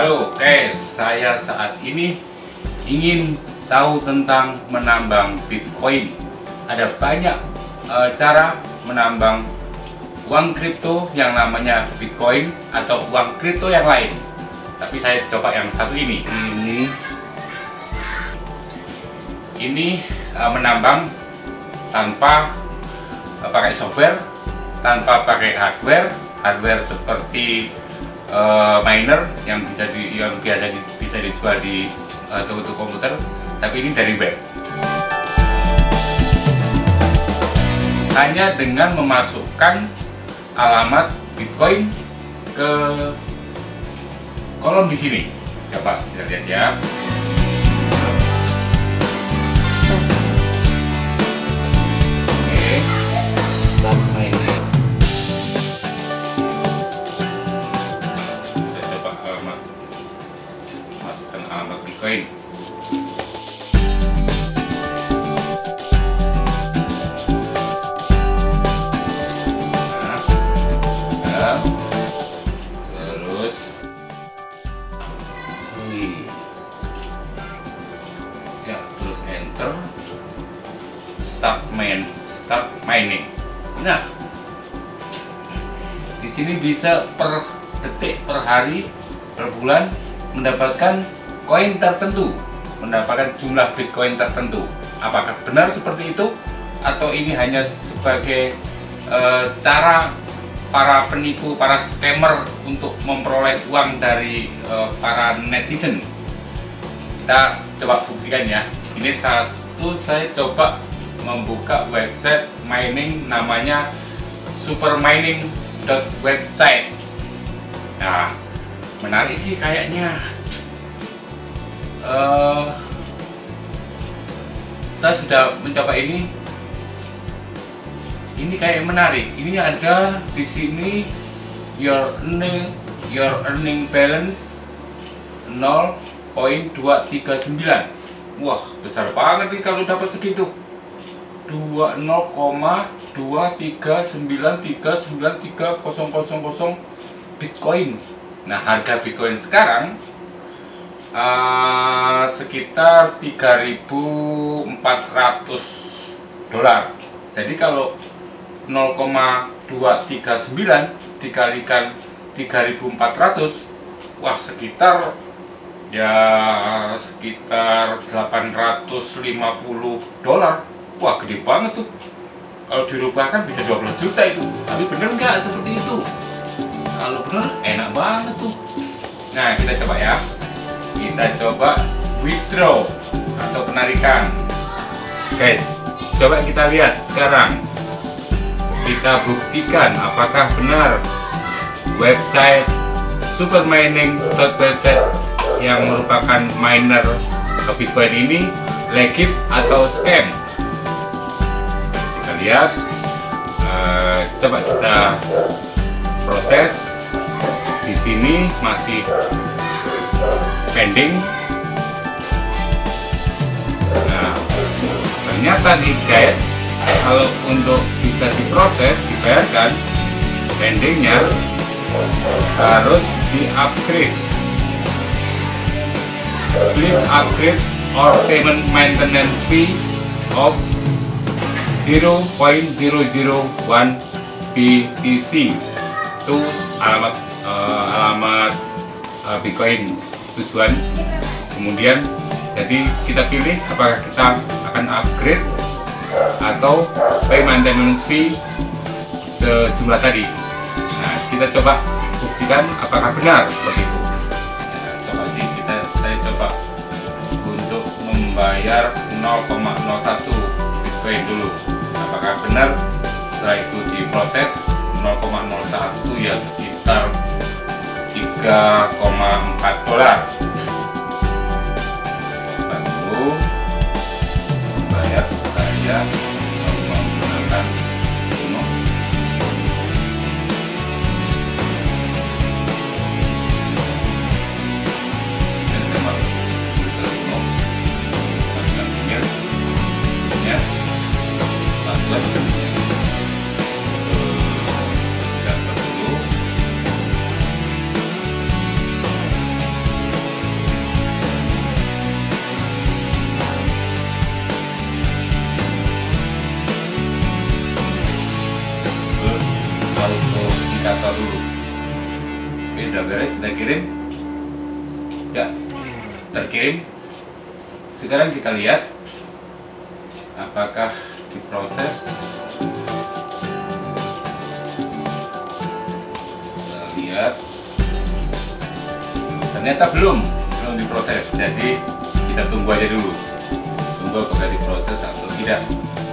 Halo guys, saya saat ini ingin tahu tentang menambang Bitcoin. Ada banyak cara menambang uang kripto yang namanya Bitcoin atau uang kripto yang lain. Tapi saya coba yang satu ini. Ini menambang tanpa pakai software, tanpa pakai hardware seperti miner yang bisa dijual di toko-toko komputer, tapi ini dari web. Hanya dengan memasukkan alamat Bitcoin ke kolom di sini. Coba kita lihat ya. Oke, start mining. Alamat Bitcoin. Terus ya, terus enter, start mining. Nah, di sini bisa per detik, per hari, per bulan mendapatkan koin tertentu, mendapatkan jumlah Bitcoin tertentu. Apakah benar seperti itu, atau ini hanya sebagai cara para penipu, para scammer untuk memperoleh uang dari para netizen? Kita coba buktikan ya. Ini satu, saya coba membuka website mining namanya supermining.website. Nah, menarik sih kayaknya. Saya sudah mencoba ini kayak menarik. Ini ada di sini your earning balance 0.239. Wah, besar banget nih kalau dapat segitu. 0,239393000 Bitcoin. Nah, harga Bitcoin sekarang sekitar $3.400. Jadi kalau 0,239 dikalikan 3.400, wah sekitar $850. Wah, gede banget tuh. Kalau dirubahkan bisa 12 juta itu. Tapi bener nggak seperti itu? Kalau bener enak banget tuh. Nah, kita coba ya. Kita coba withdraw atau penarikan. Guys, coba kita lihat sekarang. Kita buktikan apakah benar website supermining.website yang merupakan miner Bitcoin ini legit atau scam. Kita lihat. Coba kita proses. Di sini masih pending. Nah, ternyata nih guys, kalau untuk bisa diproses, dibayarkan, pendingnya harus di-upgrade. Please upgrade or payment maintenance fee of 0.001 BTC. Itu alamat Bitcoin tujuan. Kemudian jadi kita pilih apakah kita akan upgrade atau pay maintenance fee sejumlah tadi. Nah, kita coba buktikan apakah benar seperti itu. Nah, coba sih saya coba untuk membayar 0,01 Bitcoin dulu. Apakah benar? Setelah itu diproses 0,01 ya sekitar $3,4. Lalu bayar saya menggunakan Uno. Dan saya masuk ke Uno, masukkan email ya, password. verifikator dulu. Oke, udah beres, kita kirim. Ya, terkirim. Sekarang kita lihat apakah diproses. Kita lihat, ternyata belum diproses. Jadi kita tunggu aja dulu, tunggu apakah diproses atau tidak.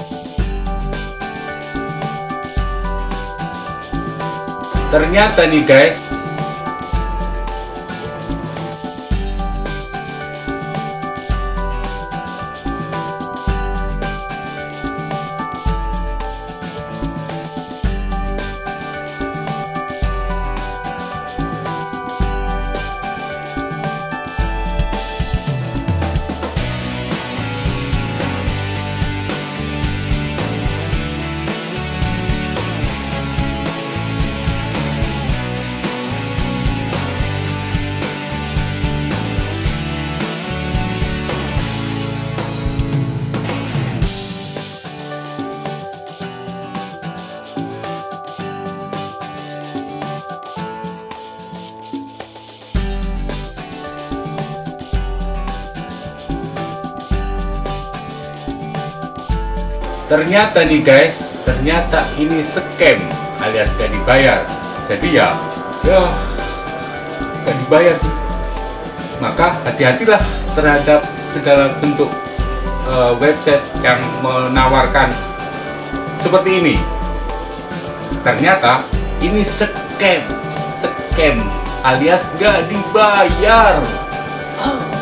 Ternyata nih guys, ternyata ini scam alias gak dibayar. Jadi ya gak dibayar. Maka hati-hatilah terhadap segala bentuk website yang menawarkan seperti ini. Ternyata ini scam alias gak dibayar.